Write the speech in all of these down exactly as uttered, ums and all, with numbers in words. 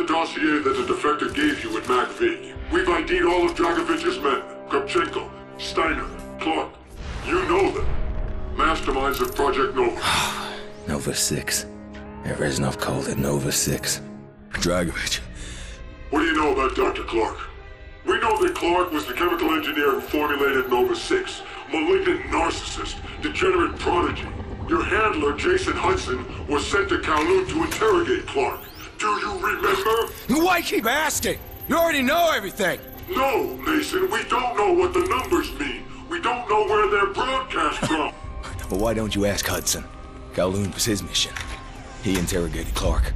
the dossier that the defector gave you at MacV. We've I D'd all of Dragovich's men. Kopchenko, Steiner, Clark. You know them. Masterminds of Project Nova. Nova six. Reznov called it Nova six. Dragovich. What do you know about Doctor Clark? We know that Clark was the chemical engineer who formulated Nova six. Malignant narcissist, degenerate prodigy. Your handler, Jason Hudson, was sent to Kowloon to interrogate Clark. Do you remember? Why keep asking? You already know everything! No, Mason, we don't know what the numbers mean. We don't know where they're broadcast from. Well, why don't you ask Hudson? Kowloon was his mission. He interrogated Clark.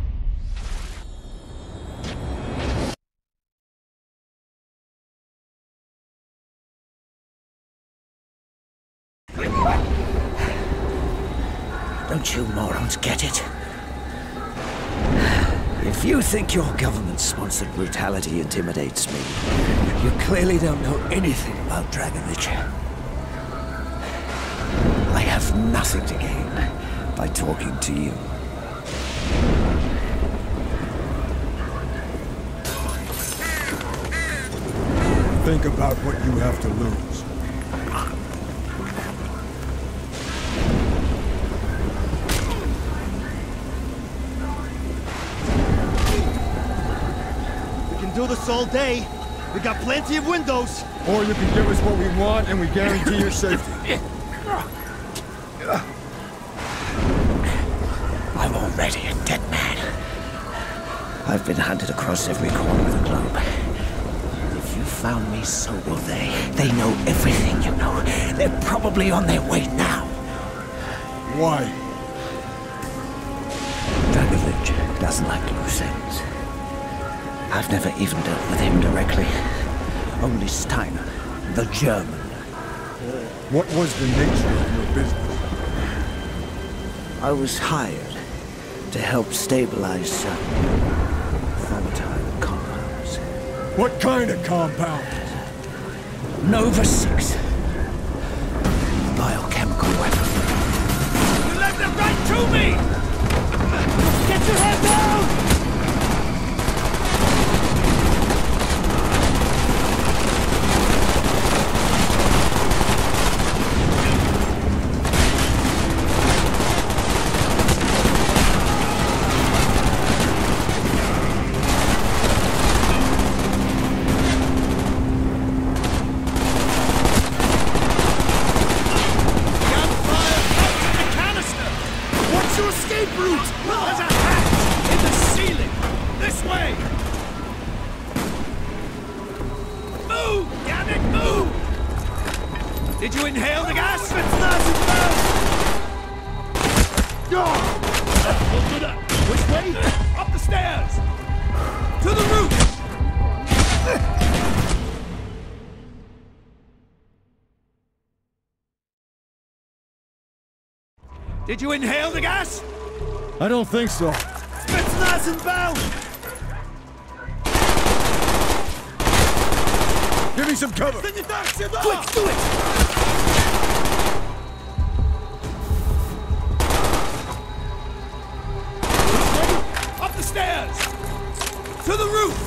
Don't you morons get it? If you think your government-sponsored brutality intimidates me, you clearly don't know anything about Dragovich. I have nothing to gain by talking to you. Think about what you have to lose. Do this all day. We got plenty of windows. Or you can give us what we want and we guarantee your safety. I'm already a dead man. I've been hunted across every corner of the globe. If you found me, so will they. They know everything you know. They're probably on their way now. Why? Dragovich doesn't like loose ends. I've never even dealt with him directly. Only Steiner, the German. What was the nature of your business? I was hired to help stabilize some volatile compounds. What kind of compound? Nova six. Biochemical weapon. You led them right to me! Get your head down! Did you inhale the gas? Which way? Up the stairs! To the roof! Did you inhale the gas? I don't think so. Spetsnaz inbound! Give me some cover! Quick, do it! Up the stairs! To the roof!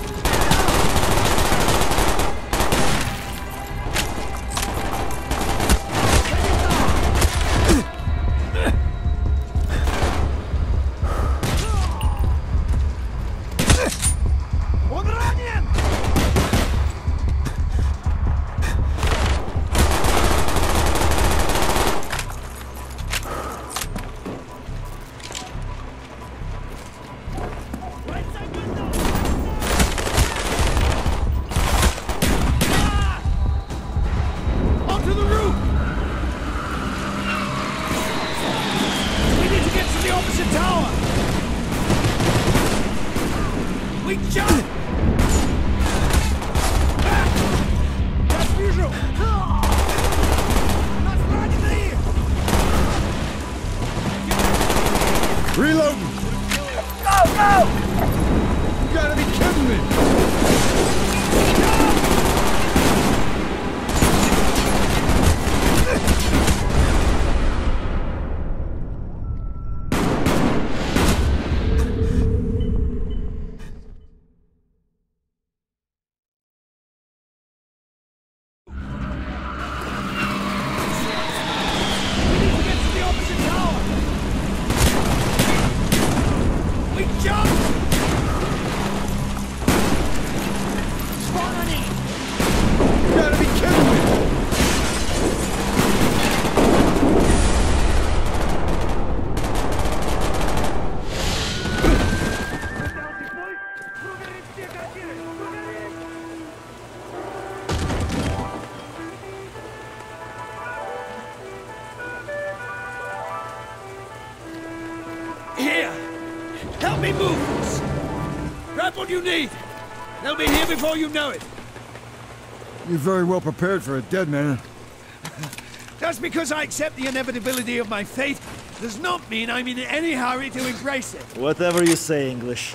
Reloading! Go, go! You gotta be kidding me! Help me move this! Grab what you need! They'll be here before you know it! You're very well prepared for a dead man. Just because I accept the inevitability of my fate does not mean I'm in any hurry to embrace it. Whatever you say, English.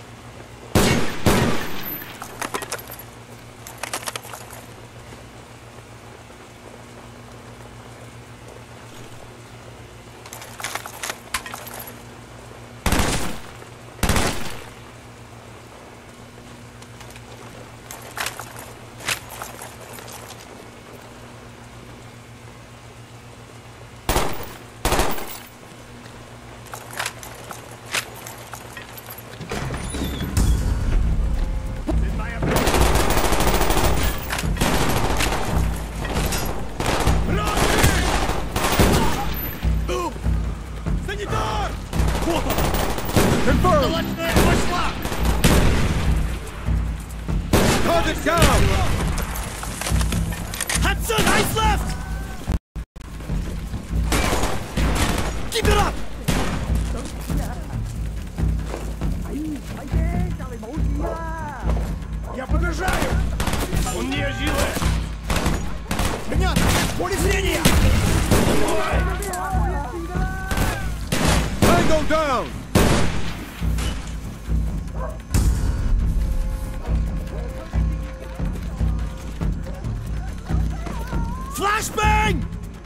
Flashbang!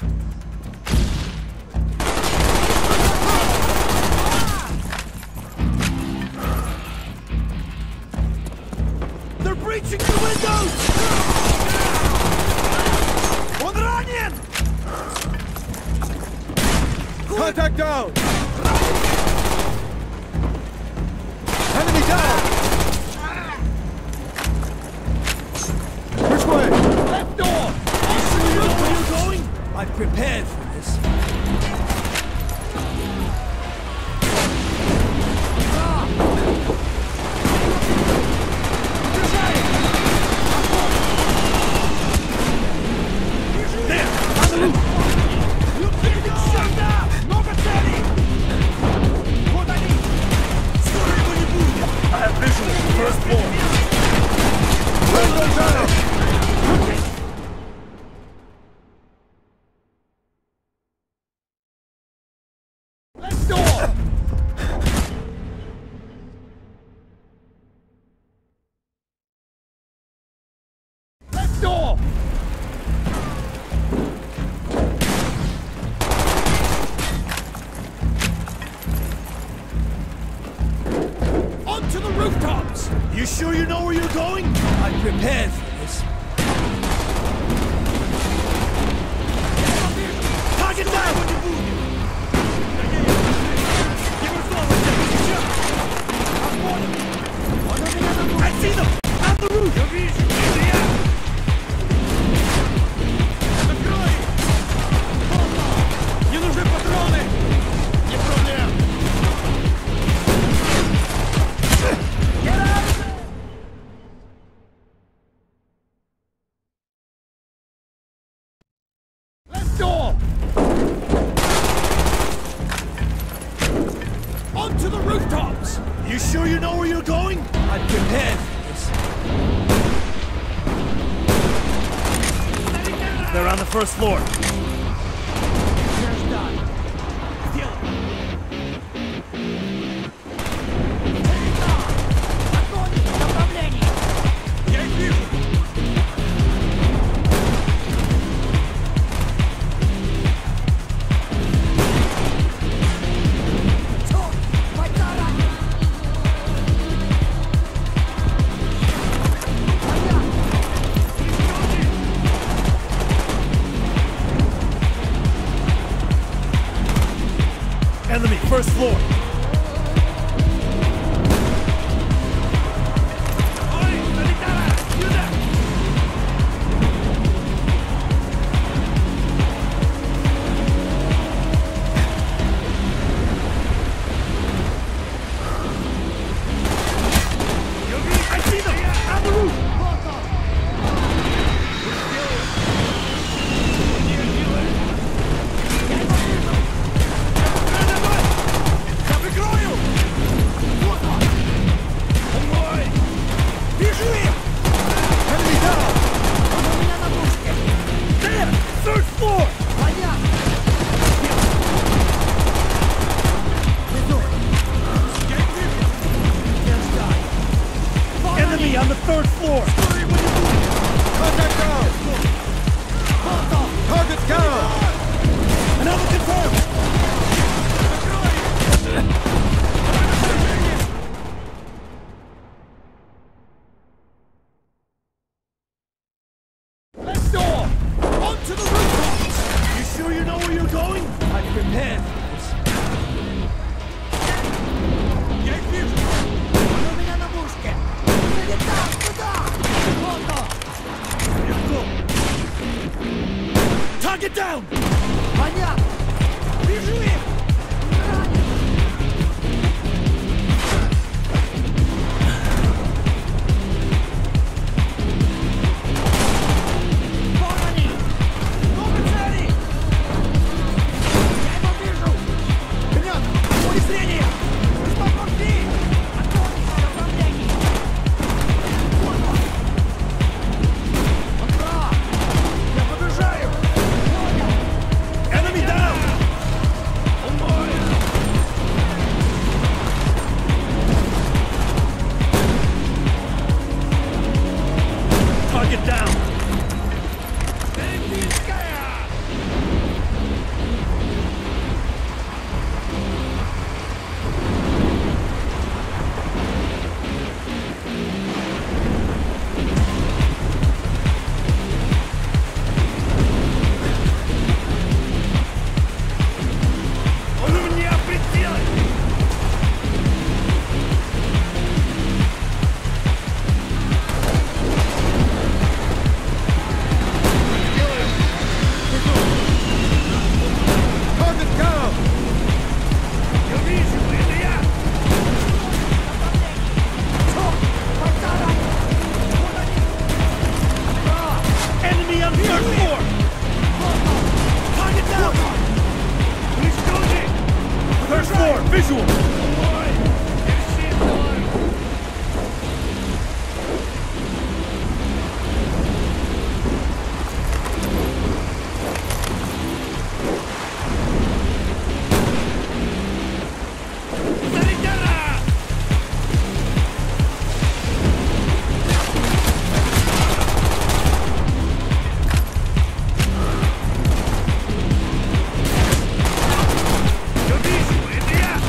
They're breaching the windows! On ранен! Contact down! Enemy down! Which way? Left door! You know where you're going? I've prepared for this. You sure you know where you're going? I'm prepared for this. Target down! I see them! On the roof! Не нужны патроны! Не проблем! Onto the rooftops! You sure you know where you're going? I'm prepared for this. They're on the first floor. Enemy, first floor. I see them! On the roof! third floor! Contact down! Target down! Another confirmed! Let's go! On to the roof! You sure you know where you're going? I'm prepared for this. Target down! Понятно! Вижу их! Вот они! Много цели! Я его вижу! Понятно! Поле зрения! Спокойно! Отходим на направлении! Вот он! Он прав! Я побежаю! Enemy down! Target down! Он у меня в пределе! Target down! Я вижу, это я! Enemy on third floor! Target down! Уничтожить! Third floor, visual! Солидара! Я вижу, это я!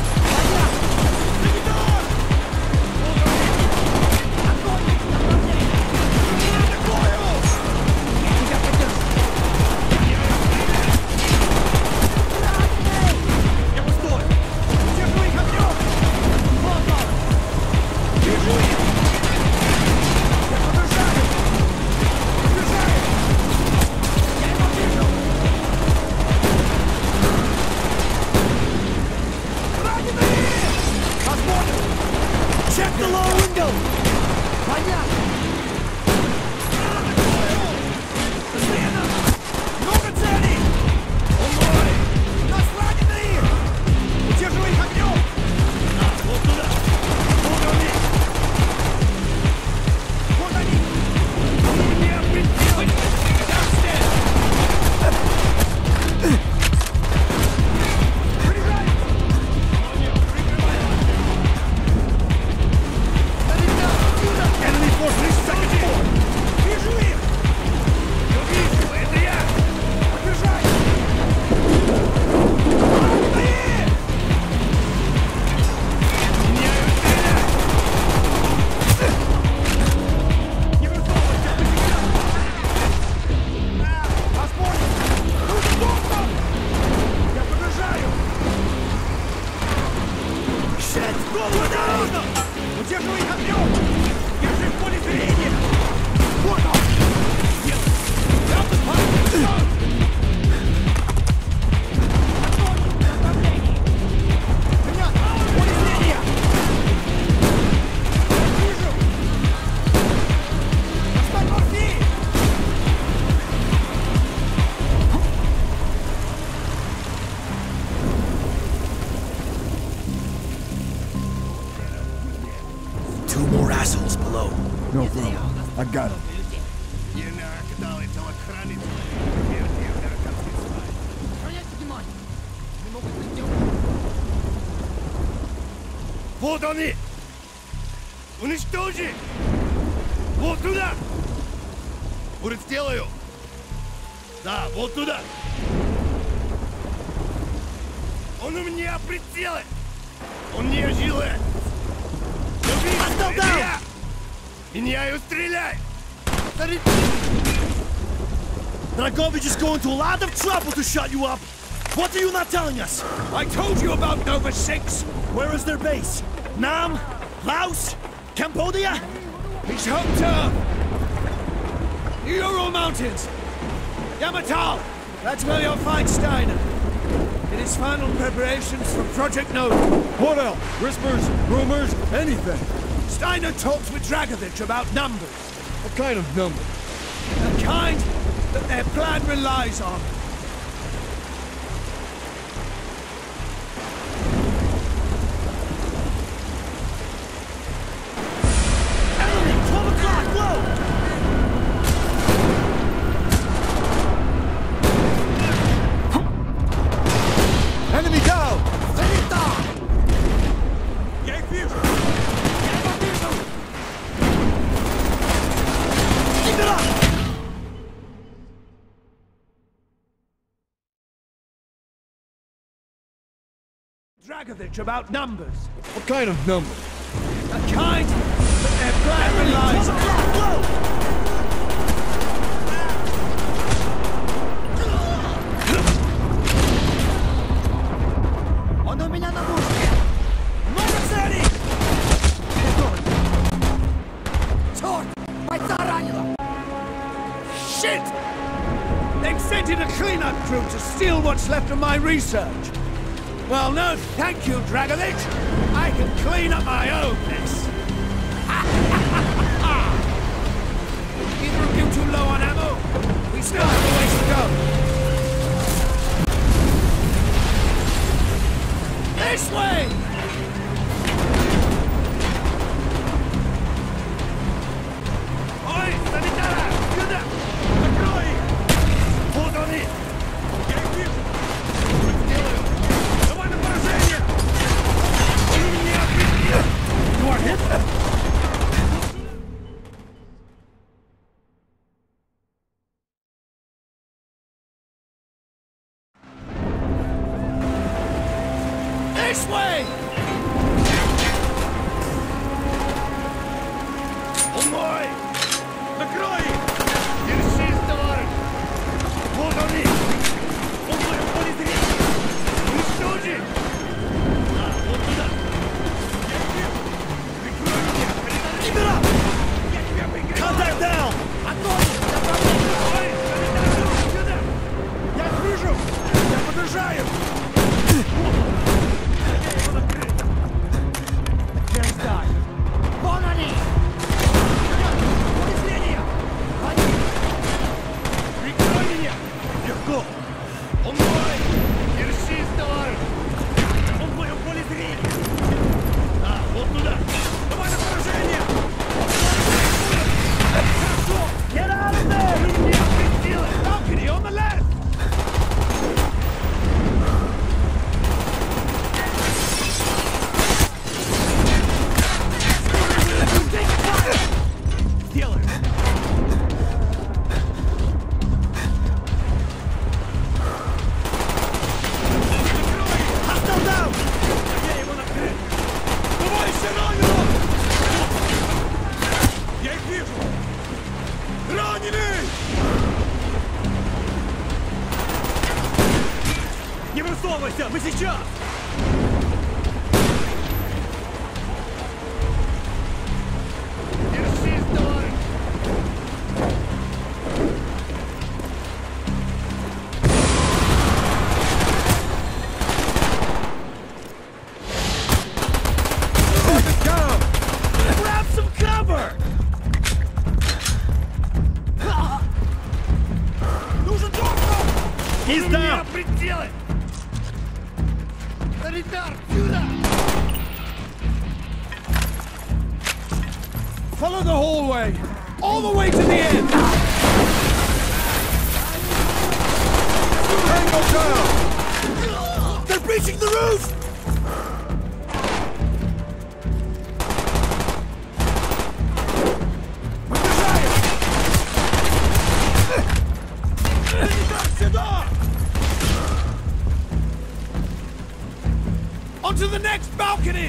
Я пустой! Держу их огнем! Вот он! Держу их! Я побежаю! Побежаю! Я его вижу! Раненые! Посмотрим! Check the lower window! Понятно! Слева! Много целей! О мой! Нас раненые! Удерживай их огнем! Вот туда! Вот они! Вот они! Они меня пределы! Приезжай! Enemy force reached second floor! Вижу их! Я вижу, это я! Подбежай! Раненые! Меняю стрелять! Не высовывайся, посмотрим! Нужен доктор! Я побежаю! Сядь в голову, осторожно! Удерживай их огнем! Держи в поле зрения! Вот он! Нет! Down the pipe! Отходим на направлении! Понятно! Поле зрения! Вижу! Достань морфий! Two more assholes below. No problem. I got him. Вот они! Уничтожи! Вот туда! Будет сделаю! Да, вот туда! Он у меня прицелы! Он не жилет! Я! Меняю, стреляй! Dragovich is going to a lot of trouble to shut you up! What are you not telling us? I told you about Nova six! Where is their base? Nam? Laos? Cambodia? His home turf! The Ural Mountains! Yamatal! That's where you'll find Steiner. In his final preparations for Project Nova. What else? Whispers, rumors, anything. Steiner talks with Dragovich about numbers. What kind of numbers? The kind that their plan relies on. Enemy! twelve o'clock! Low! Enemy down! Я их вижу! Keep it up! Dragovich about numbers. What kind of numbers? The kind that their plan relies twelve on. o'clock! Low! Он у меня на мушке! Много целей! Черт! Бойца ранило! Shit! They've sent in a cleanup crew to steal what's left of my research. Well, no thank you, Dragovich. I can clean up my own mess. Either of you too low on ammo? We still have a ways to go. This way! Ой, санитара! Сюда! Закрой их! Вот они! Я их вижу! Что сделаю? Давай на поражение! Он меня отвезет! You are hit? This way! Он мой! Накрой их! Держись, товарищ! Вот они! Он мой поле уничтожи! Да, вот туда! Я их вижу! Прикрой меня! Keep it up! Я тебя прикрою! Contact down! Огонь! Ой, санитар! Сюда! Я их вижу! Я подражаю! Вон они! Поле зрения! Они! Прикрой меня! Легко! Он мой! Держись, товарищ! Он в моем поле зрения! Да, вот туда! Давай на поражение! Хорошо! Get out of there! Вы меня прицелы! Balcony on the left! Сделай! Hostile down! Я его накрыл! Давай еще раненого! Я их вижу! Раненый! Не высовывайся! Мы сейчас! Держись, товарищ! Grab some cover! Нужен доктор! He's У меня down! прицелы! Санитар, сюда! Follow the hallway! All the way to the end! Tango down! They're breaching the roof! Мы next balcony!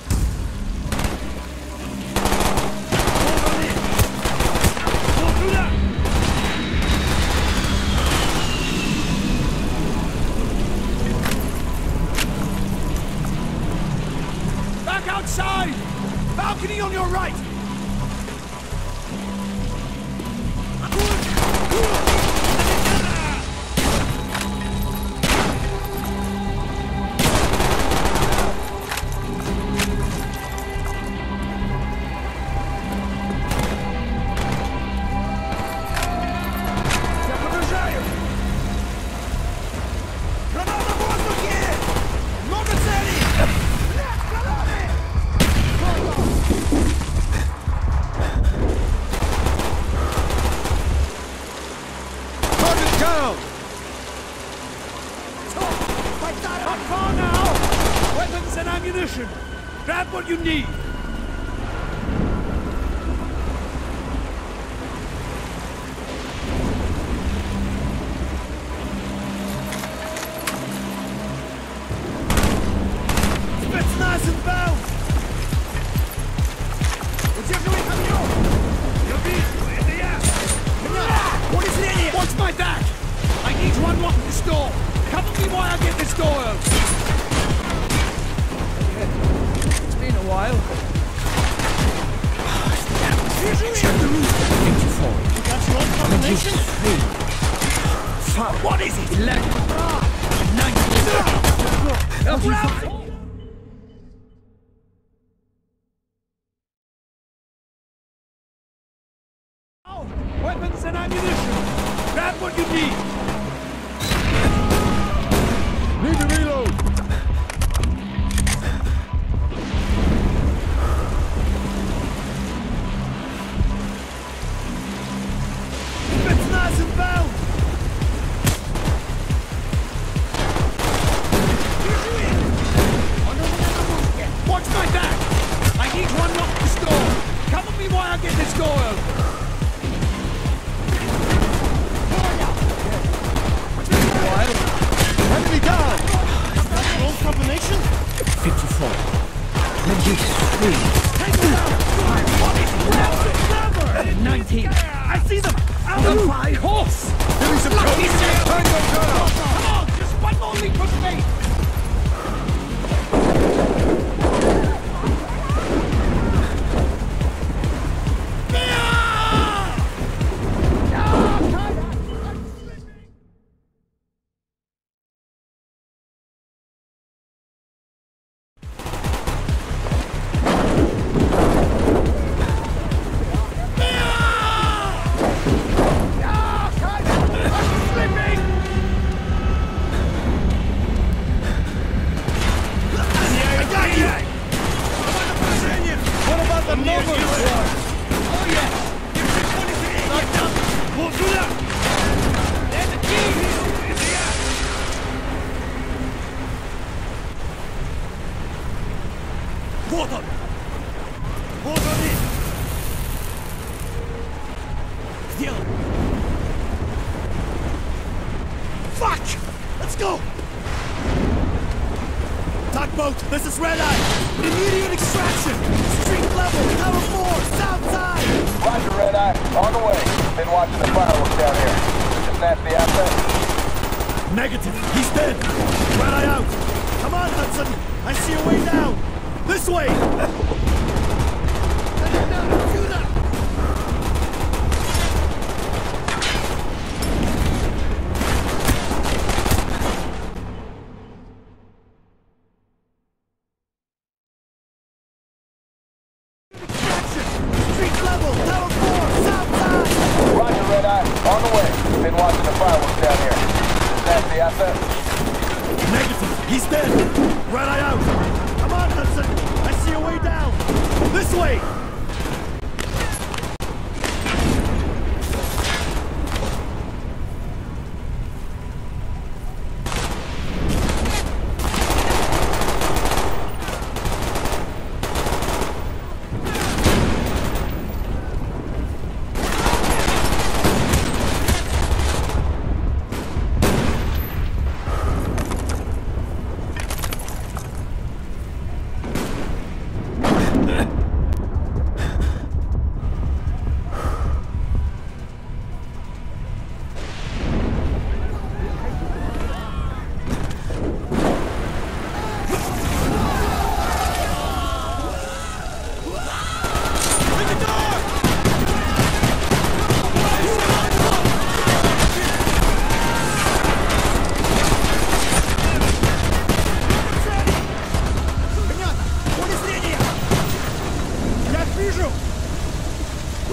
Back outside! Balcony on your right! Grab what you need! Spetsnaz inbound! Удерживай камнём! Я вижу, это я! What is in here? Watch my back! I need to unlock this door! Cover me while I get this door open! Been a while. Check the roof. eighty-four. You got your own combination? Fuck. What is it? Left. ninety. Oh, weapons and ammunition. Grab what you need. Need to reload. Spetsnaz inbound! Watch my back! I need to unlock this door! Cover me while I get this door open! Enemy down! Roll combination? fifty-four. twenty-three. Take them out! What is it? nineteen. I see them! Out of my horse! Give me some Lucky cover! shit! Tango down! Come on! Just one more leap of faith! Вот он! Вот он и! Где он? Fuck! Let's go! Tugboat, this is Red Eye! Immediate extraction! Street level, tower four, south side! Roger, Red Eye. On the way. Been watching the fireworks down here. Just snatch the asset. Negative, he's dead! Red Eye out! Come on, Hudson! I see a way down! This way! Street level, tower four, south side! Roger, Red Eye. On the way. Been watching the fireworks down here. Just snatch the asset. Negative, he's dead! Red Eye out! Come on, Hudson! I see a way down! This way!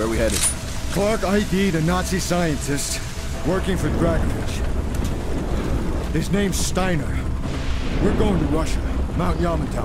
Where we headed? Clark I D'd a Nazi scientist working for Dragovich. His name's Steiner. We're going to Russia, Mount Yamantau.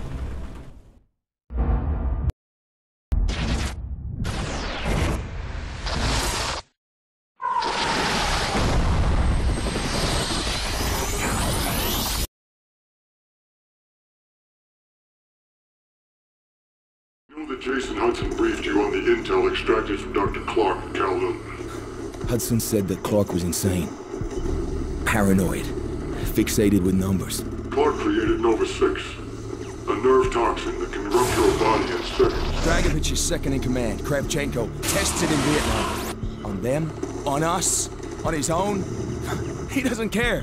I know that Jason Hudson briefed you on the intel extracted from Doctor Clark in Kowloon. Hudson said that Clark was insane. Paranoid. Fixated with numbers. Clark created Nova six, a nerve toxin that can rupture a body in seconds. Dragovich is second in command. Kravchenko tested in Vietnam. On them? On us? On his own? He doesn't care.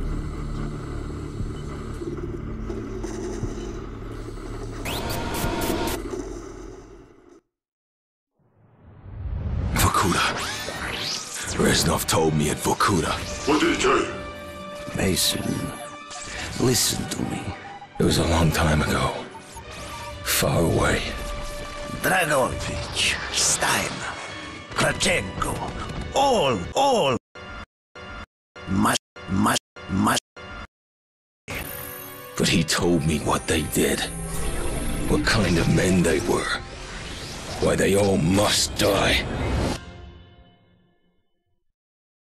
Vorkuta. Reznov told me at Vorkuta. What did he tell you? Mason, listen to me. It was a long time ago. Far away. Dragovich, Steiner, Kravchenko, all, all must, must, must. But he told me what they did. What kind of men they were. Why they all must die.